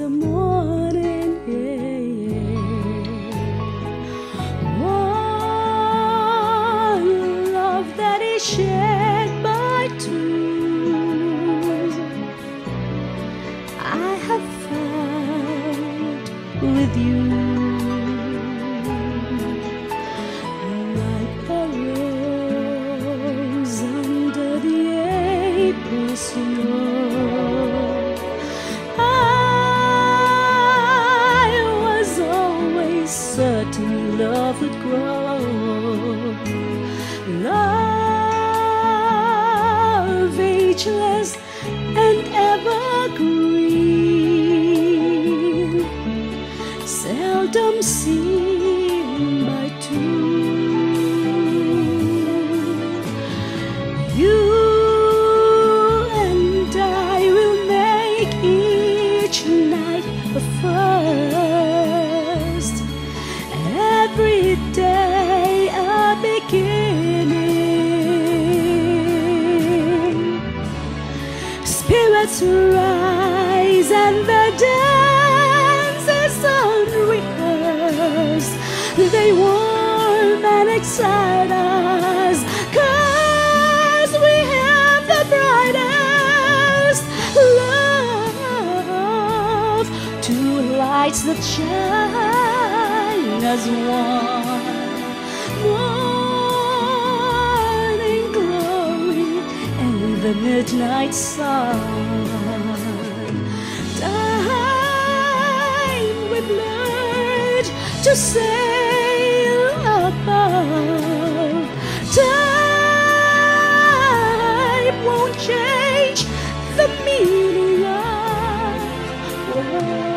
the morning, yeah, yeah. One love that is shared by two, I have found with you. Like a rose under the April snow, I was always certain love would grow. Love ageless and evergreen, seldom seen by two. You and I will make each night a first, every day a beginning. Spirits rise and the dance is unrehearsed. They warm and excite us, 'cause we have the brightest love. Two lights that shine as one, morning glory and the midnight sun. Time we've learned to sail above. Time won't change the meaning of love.